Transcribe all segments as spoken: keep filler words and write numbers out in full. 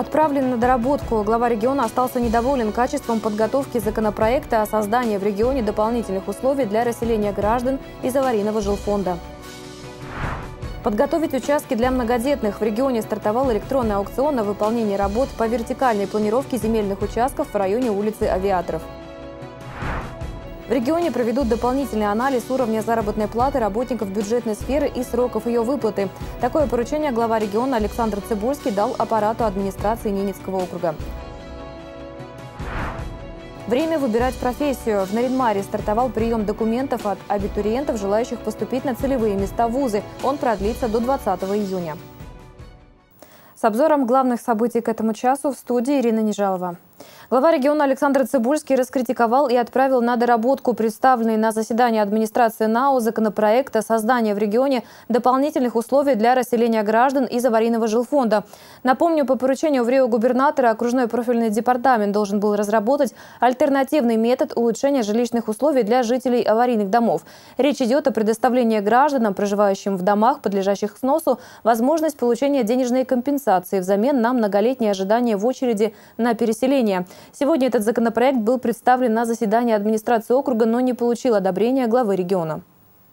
Отправлен на доработку. Глава региона остался недоволен качеством подготовки законопроекта о создании в регионе дополнительных условий для расселения граждан из аварийного жилфонда. Подготовить участки для многодетных. В регионе стартовал электронный аукцион на выполнение работ по вертикальной планировке земельных участков в районе улицы Авиаторов. В регионе проведут дополнительный анализ уровня заработной платы работников бюджетной сферы и сроков ее выплаты. Такое поручение глава региона Александр Цыбульский дал аппарату администрации Ненецкого округа. Время выбирать профессию. В Наринмаре стартовал прием документов от абитуриентов, желающих поступить на целевые места в вузы. Он продлится до двадцатого июня. С обзором главных событий к этому часу в студии Ирина Нежалова. Глава региона Александр Цыбульский раскритиковал и отправил на доработку представленный на заседании администрации НАО законопроект о создании в регионе дополнительных условий для расселения граждан из аварийного жилфонда. Напомню, по поручению врио-губернатора окружной профильный департамент должен был разработать альтернативный метод улучшения жилищных условий для жителей аварийных домов. Речь идет о предоставлении гражданам, проживающим в домах, подлежащих сносу, возможность получения денежной компенсации взамен на многолетнее ожидание в очереди на переселение. Сегодня этот законопроект был представлен на заседании администрации округа, но не получил одобрения главы региона.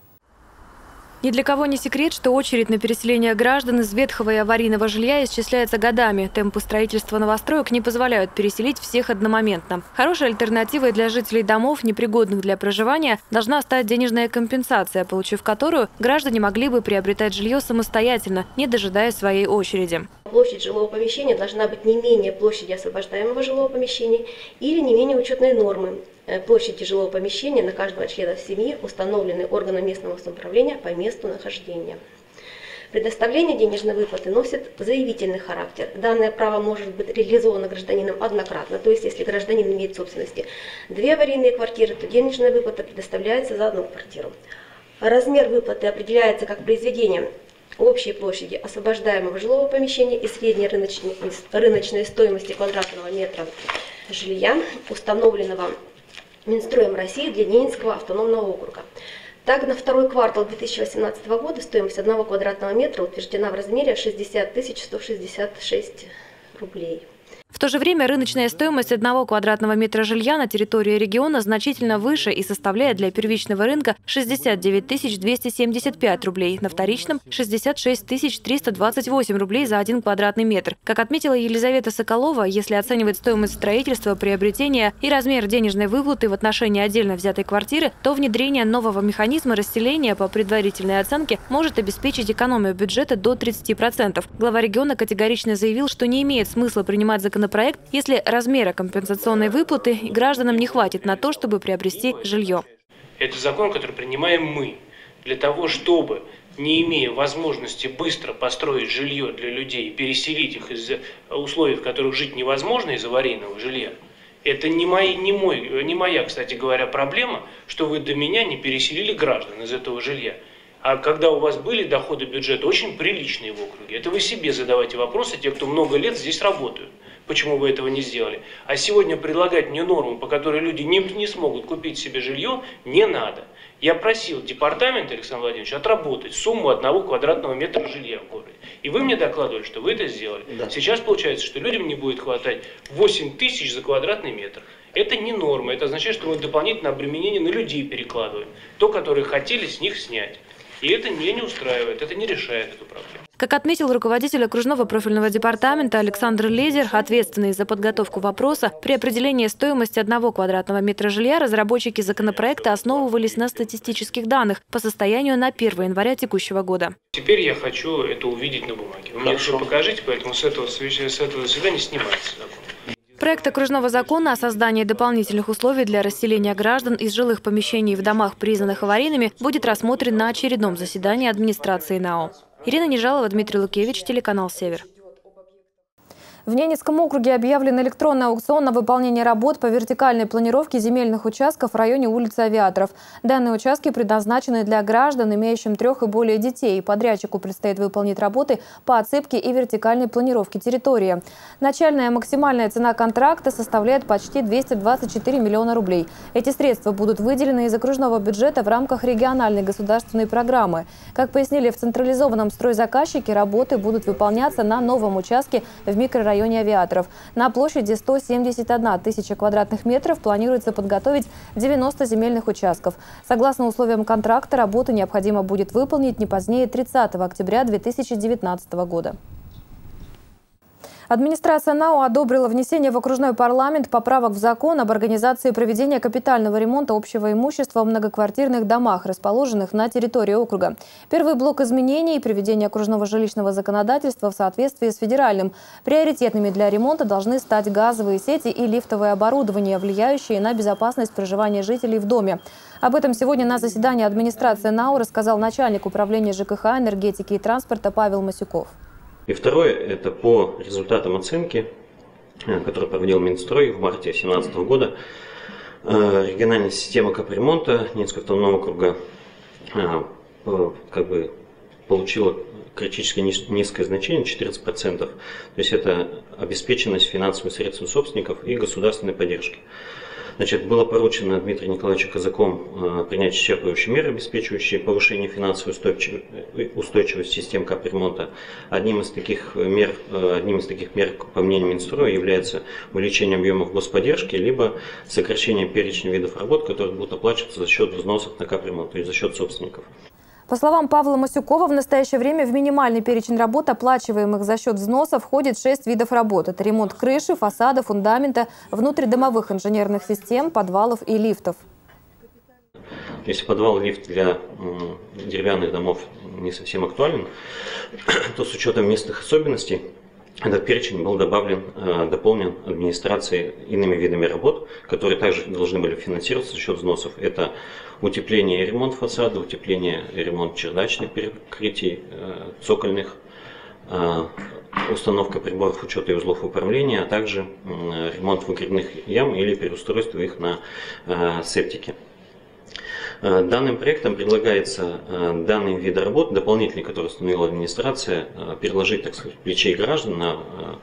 Ни для кого не секрет, что очередь на переселение граждан из ветхого и аварийного жилья исчисляется годами. Темпы строительства новостроек не позволяют переселить всех одномоментно. Хорошей альтернативой для жителей домов, непригодных для проживания, должна стать денежная компенсация, получив которую граждане могли бы приобретать жилье самостоятельно, не дожидаясь своей очереди. Площадь жилого помещения должна быть не менее площади освобождаемого жилого помещения или не менее учетной нормы площади жилого помещения на каждого члена семьи, установленной органом местного самоуправления по месту нахождения. Предоставление денежной выплаты носит заявительный характер. Данное право может быть реализовано гражданином однократно, то есть если гражданин имеет в собственности две аварийные квартиры, то денежная выплата предоставляется за одну квартиру. Размер выплаты определяется как произведение общей площади освобождаемого жилого помещения и средней рыночной, рыночной стоимости квадратного метра жилья, установленного Минстроем России для Ненецкого автономного округа. Так, на второй квартал две тысячи восемнадцатого года стоимость одного квадратного метра утверждена в размере шестьдесят тысяч сто шестьдесят шесть рублей. В то же время рыночная стоимость одного квадратного метра жилья на территории региона значительно выше и составляет для первичного рынка шестьдесят девять тысяч двести семьдесят пять рублей, на вторичном – шестьдесят шесть тысяч триста двадцать восемь рублей за один квадратный метр. Как отметила Елизавета Соколова, если оценивать стоимость строительства, приобретения и размер денежной выплаты в отношении отдельно взятой квартиры, то внедрение нового механизма расселения по предварительной оценке может обеспечить экономию бюджета до тридцати процентов. Глава региона категорично заявил, что не имеет смысла принимать законопроект, если размера компенсационной выплаты гражданам не хватит на то, чтобы приобрести жилье. Это закон, который принимаем мы для того, чтобы, не имея возможности быстро построить жилье для людей, переселить их из условий, в которых жить невозможно из аварийного жилья. Это не, мой, не, мой, не моя, кстати говоря, проблема, что вы до меня не переселили граждан из этого жилья. А когда у вас были доходы бюджета очень приличные в округе, это вы себе задавайте вопросы, те, кто много лет здесь работают. Почему вы этого не сделали? А сегодня предлагать мне норму, по которой люди не, не смогут купить себе жилье, не надо. Я просил департамент, Александр Владимирович, отработать сумму одного квадратного метра жилья в городе. И вы мне докладывали, что вы это сделали. Да. Сейчас получается, что людям не будет хватать восемь тысяч за квадратный метр. Это не норма. Это означает, что мы дополнительное обременение на людей перекладываем. То, которые хотели с них снять. И это меня не устраивает, это не решает эту проблему. Как отметил руководитель окружного профильного департамента Александр Лезер, ответственный за подготовку вопроса, при определении стоимости одного квадратного метра жилья разработчики законопроекта основывались на статистических данных по состоянию на первое января текущего года. Теперь я хочу это увидеть на бумаге. Вы мне все покажите, поэтому с этого, с этого заседания снимается закон. Проект окружного закона о создании дополнительных условий для расселения граждан из жилых помещений в домах, признанных аварийными, будет рассмотрен на очередном заседании администрации НАО. Ирина Нежалова, Дмитрий Лукевич, телеканал «Север». В Ненецком округе объявлен электронный аукцион на выполнение работ по вертикальной планировке земельных участков в районе улицы Авиаторов. Данные участки предназначены для граждан, имеющим трех и более детей. Подрядчику предстоит выполнить работы по отсыпке и вертикальной планировке территории. Начальная максимальная цена контракта составляет почти двести двадцать четыре миллиона рублей. Эти средства будут выделены из окружного бюджета в рамках региональной государственной программы. Как пояснили в централизованном стройзаказчике, работы будут выполняться на новом участке в микрорайоне районе Авиаторов. На площади сто семьдесят одна тысяча квадратных метров планируется подготовить девяносто земельных участков. Согласно условиям контракта, работу необходимо будет выполнить не позднее тридцатого октября две тысячи девятнадцатого года. Администрация НАУ одобрила внесение в окружной парламент поправок в закон об организации проведения капитального ремонта общего имущества в многоквартирных домах, расположенных на территории округа. Первый блок изменений – приведение окружного жилищного законодательства в соответствии с федеральным. Приоритетными для ремонта должны стать газовые сети и лифтовое оборудование, влияющие на безопасность проживания жителей в доме. Об этом сегодня на заседании администрации НАУ рассказал начальник управления ЖКХ, энергетики и транспорта Павел Масюков. И второе, это по результатам оценки, которую проводил Минстрой в марте две тысячи семнадцатого года, региональная система капремонта Ненецкого автономного округа как бы получила критически низкое значение, четырнадцать процентов. То есть это обеспеченность финансовыми средствами собственников и государственной поддержки. Значит, было поручено Дмитрию Николаевичу Казакову принять исчерпывающие меры, обеспечивающие повышение финансовой устойчивости систем капремонта. Одним из таких мер, одним из таких мер, по мнению Минстроя, является увеличение объемов господдержки, либо сокращение перечня видов работ, которые будут оплачиваться за счет взносов на капремонт, то есть за счет собственников. По словам Павла Масюкова, в настоящее время в минимальный перечень работ, оплачиваемых за счет взноса, входит шесть видов работ. Это ремонт крыши, фасада, фундамента, внутридомовых инженерных систем, подвалов и лифтов. Если подвал и лифт для деревянных домов не совсем актуален, то с учетом местных особенностей этот перечень был добавлен, дополнен администрацией иными видами работ, которые также должны были финансироваться за счет взносов. Это утепление и ремонт фасада, утепление и ремонт чердачных перекрытий, цокольных, установка приборов учета и узлов управления, а также ремонт выгребных ям или переустройство их на септики. Данным проектом предлагается данные виды работ, дополнительные, которые установила администрация, переложить, так сказать, плечей граждан на,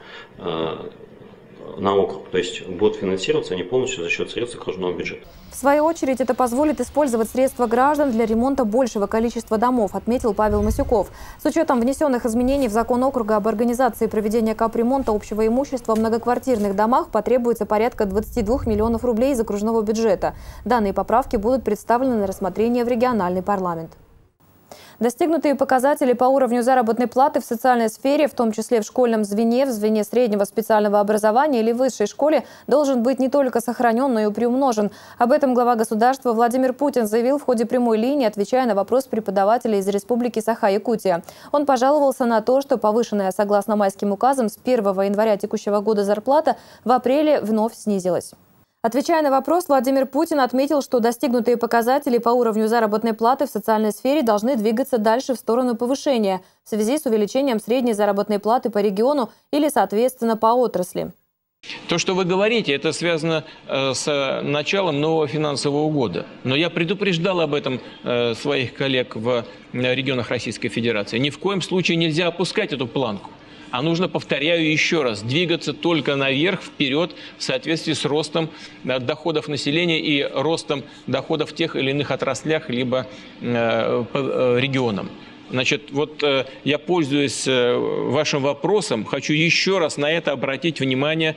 на округ. То есть будут финансироваться они полностью за счет средств окружного бюджета. В свою очередь, это позволит использовать средства граждан для ремонта большего количества домов, отметил Павел Масюков. С учетом внесенных изменений в закон округа об организации проведения капремонта общего имущества в многоквартирных домах потребуется порядка двадцати двух миллионов рублей из окружного бюджета. Данные поправки будут представлены на рассмотрение в региональный парламент. Достигнутые показатели по уровню заработной платы в социальной сфере, в том числе в школьном звене, в звене среднего специального образования или высшей школе, должен быть не только сохранен, но и приумножен. Об этом глава государства Владимир Путин заявил в ходе прямой линии, отвечая на вопрос преподавателей из Республики Саха-Якутия. Он пожаловался на то, что повышенная согласно майским указам с первого января текущего года зарплата в апреле вновь снизилась. Отвечая на вопрос, Владимир Путин отметил, что достигнутые показатели по уровню заработной платы в социальной сфере должны двигаться дальше в сторону повышения в связи с увеличением средней заработной платы по региону или, соответственно, по отрасли. То, что вы говорите, это связано э, с началом нового финансового года. Но я предупреждал об этом э, своих коллег в э, регионах Российской Федерации. Ни в коем случае нельзя опускать эту планку. А нужно, повторяю еще раз, двигаться только наверх, вперед, в соответствии с ростом доходов населения и ростом доходов в тех или иных отраслях, либо э, по э, регионам. Значит, вот э, я, пользуясь э, вашим вопросом, хочу еще раз на это обратить внимание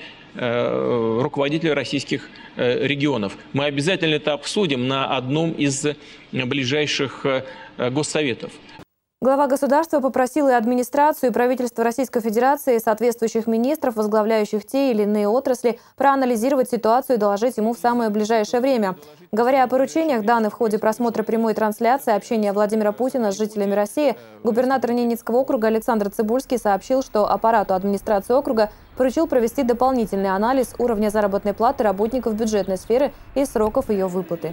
э, руководителей российских э, регионов. Мы обязательно это обсудим на одном из ближайших э, госсоветов. Глава государства попросил и администрацию, и правительство Российской Федерации, и соответствующих министров, возглавляющих те или иные отрасли, проанализировать ситуацию и доложить ему в самое ближайшее время. Говоря о поручениях, данных в ходе просмотра прямой трансляции общения Владимира Путина с жителями России, губернатор Ненецкого округа Александр Цыбульский сообщил, что аппарату администрации округа поручил провести дополнительный анализ уровня заработной платы работников бюджетной сферы и сроков ее выплаты.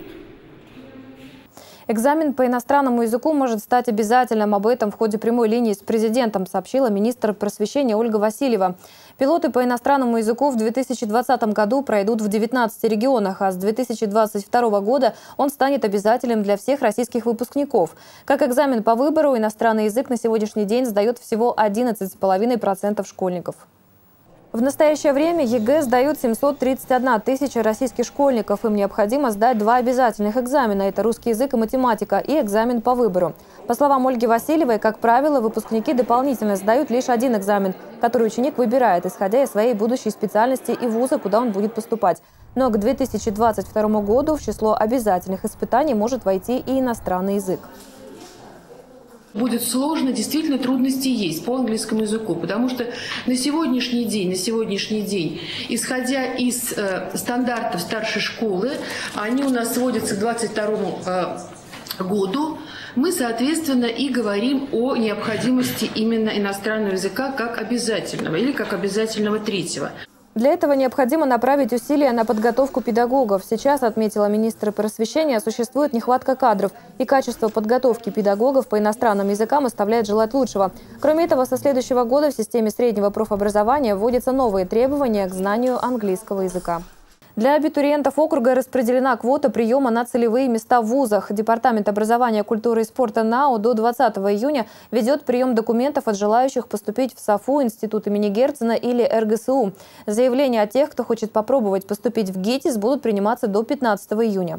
Экзамен по иностранному языку может стать обязательным. Об этом в ходе прямой линии с президентом сообщила министр просвещения Ольга Васильева. Пилоты по иностранному языку в две тысячи двадцатом году пройдут в девятнадцати регионах, а с две тысячи двадцать второго года он станет обязательным для всех российских выпускников. Как экзамен по выбору, иностранный язык на сегодняшний день сдает всего одиннадцать целых пять десятых процента школьников. В настоящее время ЕГЭ сдают семьсот тридцать одна тысяча российских школьников. Им необходимо сдать два обязательных экзамена – это русский язык и математика, и экзамен по выбору. По словам Ольги Васильевой, как правило, выпускники дополнительно сдают лишь один экзамен, который ученик выбирает, исходя из своей будущей специальности и вуза, куда он будет поступать. Но к две тысячи двадцать второму году в число обязательных испытаний может войти и иностранный язык. Будет сложно, действительно трудности есть по английскому языку, потому что на сегодняшний день, на сегодняшний день, исходя из э, стандартов старшей школы, они у нас сводятся к двадцать второму э, году, мы, соответственно, и говорим о необходимости именно иностранного языка как обязательного или как обязательного третьего. Для этого необходимо направить усилия на подготовку педагогов. Сейчас, отметила министр просвещения, существует нехватка кадров, и качество подготовки педагогов по иностранным языкам оставляет желать лучшего. Кроме этого, со следующего года в системе среднего профобразования вводятся новые требования к знанию английского языка. Для абитуриентов округа распределена квота приема на целевые места в вузах. Департамент образования, культуры и спорта НАУ до двадцатого июня ведет прием документов от желающих поступить в САФУ, Институт имени Герцена или эр гэ эс у. Заявления от тех, кто хочет попробовать поступить в ГИТИС, будут приниматься до пятнадцатого июня.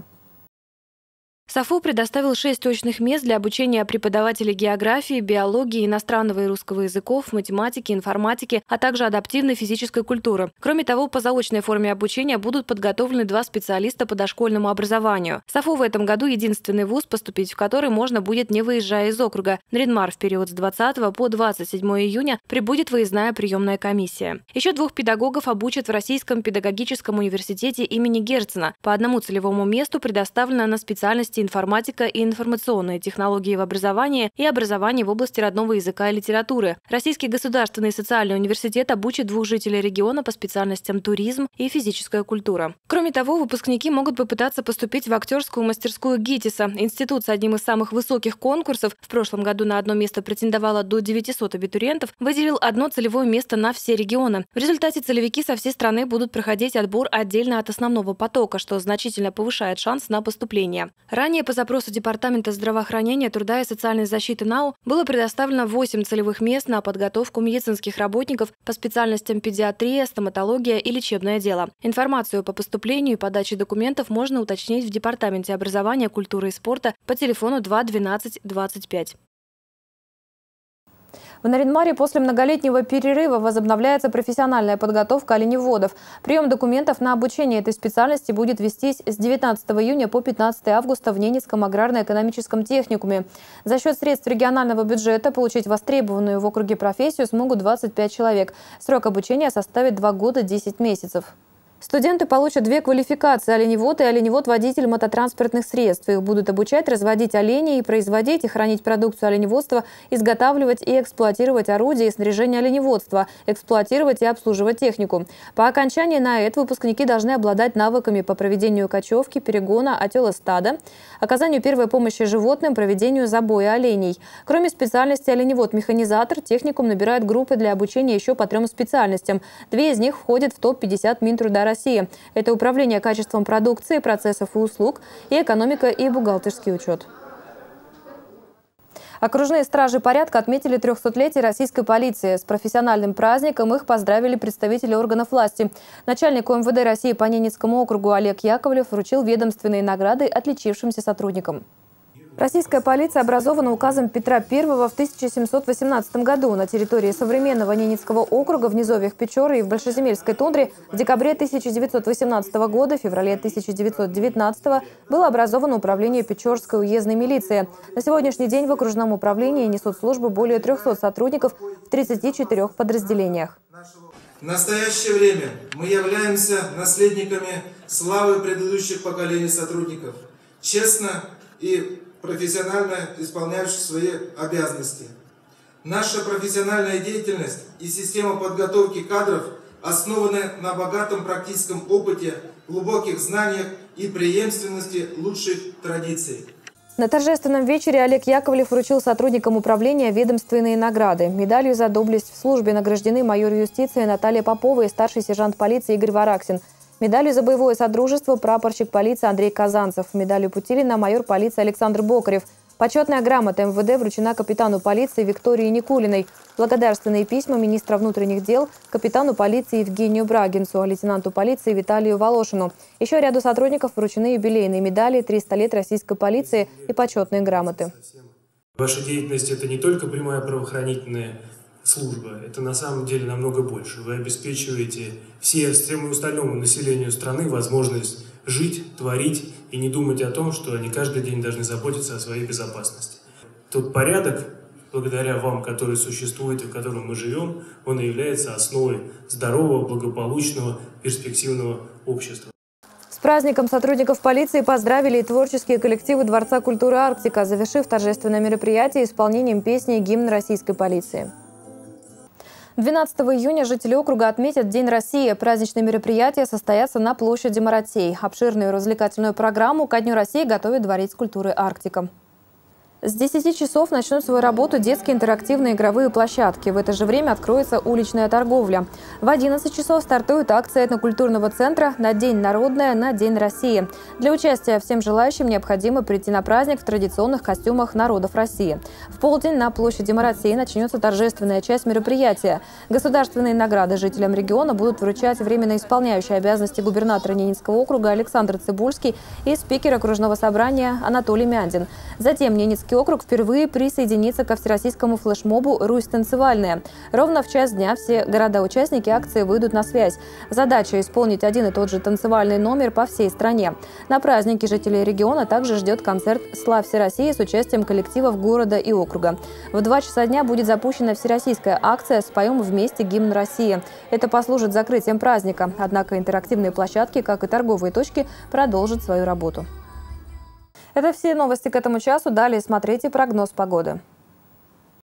САФУ предоставил шесть очных мест для обучения преподавателей географии, биологии, иностранного и русского языков, математики, информатики, а также адаптивной физической культуры. Кроме того, по заочной форме обучения будут подготовлены два специалиста по дошкольному образованию. САФУ в этом году единственный вуз, поступить в который можно будет, не выезжая из округа. На Нарьян-Мар в период с двадцатого по двадцать седьмое июня прибудет выездная приемная комиссия. Еще двух педагогов обучат в Российском педагогическом университете имени Герцена. По одному целевому месту предоставлено на специальности информатика и информационные технологии в образовании и образование в области родного языка и литературы. Российский государственный социальный университет обучит двух жителей региона по специальностям туризм и физическая культура. Кроме того, выпускники могут попытаться поступить в актерскую мастерскую ГИТИСа. Институт с одним из самых высоких конкурсов, в прошлом году на одно место претендовало до девятисот абитуриентов, выделил одно целевое место на все регионы. В результате целевики со всей страны будут проходить отбор отдельно от основного потока, что значительно повышает шанс на поступление. Ранее по запросу Департамента здравоохранения, труда и социальной защиты НАУ было предоставлено восемь целевых мест на подготовку медицинских работников по специальностям педиатрия, стоматология и лечебное дело. Информацию по поступлению и подаче документов можно уточнить в Департаменте образования, культуры и спорта по телефону два двенадцать двадцать пять. В Нарьян-Маре после многолетнего перерыва возобновляется профессиональная подготовка оленеводов. Прием документов на обучение этой специальности будет вестись с девятнадцатого июня по пятнадцатое августа в Ненецком аграрно-экономическом техникуме. За счет средств регионального бюджета получить востребованную в округе профессию смогут двадцать пять человек. Срок обучения составит два года десять месяцев. Студенты получат две квалификации – оленевод и оленевод-водитель мототранспортных средств. Их будут обучать разводить оленей, производить и хранить продукцию оленеводства, изготавливать и эксплуатировать орудия и снаряжение оленеводства, эксплуатировать и обслуживать технику. По окончании НАЭТ выпускники должны обладать навыками по проведению кочевки, перегона, отела стада, оказанию первой помощи животным, проведению забоя оленей. Кроме специальности оленевод-механизатор, техникум набирает группы для обучения еще по трем специальностям. Две из них входят в топ пятьдесят Минтруда России. Это управление качеством продукции, процессов и услуг, и экономика и бухгалтерский учет. Окружные стражи порядка отметили трехсотлетие российской полиции. С профессиональным праздником их поздравили представители органов власти. Начальник о эм вэ дэ России по Ненецкому округу Олег Яковлев вручил ведомственные награды отличившимся сотрудникам. Российская полиция образована указом Петра Первого в тысяча семьсот восемнадцатом году. На территории современного Ненецкого округа в низовьях Печоры и в Большеземельской тундре в декабре тысяча девятьсот восемнадцатого года, феврале тысяча девятьсот девятнадцатого было образовано управление Печорской уездной милиции. На сегодняшний день в окружном управлении несут службу более трехсот сотрудников в тридцати четырёх подразделениях. В настоящее время мы являемся наследниками славы предыдущих поколений сотрудников, честно и профессионально исполняющих свои обязанности. Наша профессиональная деятельность и система подготовки кадров основаны на богатом практическом опыте, глубоких знаниях и преемственности лучших традиций. На торжественном вечере Олег Яковлев вручил сотрудникам управления ведомственные награды. Медалью за доблесть в службе награждены майор юстиции Наталья Попова и старший сержант полиции Игорь Вараксин. Медалью за боевое содружество прапорщик полиции Андрей Казанцев. Медалью Путилина майор полиции Александр Бокарев. Почетная грамота эм вэ дэ вручена капитану полиции Виктории Никулиной. Благодарственные письма министра внутренних дел капитану полиции Евгению Брагинцу, лейтенанту полиции Виталию Волошину. Еще ряду сотрудников вручены юбилейные медали, триста лет российской полиции и почетные грамоты. Ваша деятельность – это не только прямая правоохранительная служба, это на самом деле намного больше. Вы обеспечиваете всему остальному населению страны возможность жить, творить и не думать о том, что они каждый день должны заботиться о своей безопасности. Тот порядок, благодаря вам, который существует и в котором мы живем, он и является основой здорового, благополучного, перспективного общества. С праздником сотрудников полиции поздравили и творческие коллективы Дворца культуры «Арктика», завершив торжественное мероприятие исполнением песни «Гимн российской полиции». двенадцатого июня жители округа отметят День России. Праздничные мероприятия состоятся на площади Маратей. Обширную развлекательную программу ко Дню России готовит Дворец культуры «Арктика». С десяти часов начнут свою работу детские интерактивные игровые площадки. В это же время откроется уличная торговля. В одиннадцать часов стартует акция этнокультурного центра «На День народное, на День России». Для участия всем желающим необходимо прийти на праздник в традиционных костюмах народов России. В полдень на площади Маратей начнется торжественная часть мероприятия. Государственные награды жителям региона будут вручать временно исполняющий обязанности губернатора Ненецкого округа Александр Цыбульский и спикер окружного собрания Анатолий Мяндин. Затем Ненецкий округ впервые присоединится ко всероссийскому флешмобу «Русь танцевальная». Ровно в час дня все города-участники акции выйдут на связь. Задача – исполнить один и тот же танцевальный номер по всей стране. На празднике жителей региона также ждет концерт «Славься Россия» с участием коллективов города и округа. В два часа дня будет запущена всероссийская акция «Споем вместе гимн России». Это послужит закрытием праздника. Однако интерактивные площадки, как и торговые точки, продолжат свою работу. Это все новости к этому часу. Далее смотрите прогноз погоды.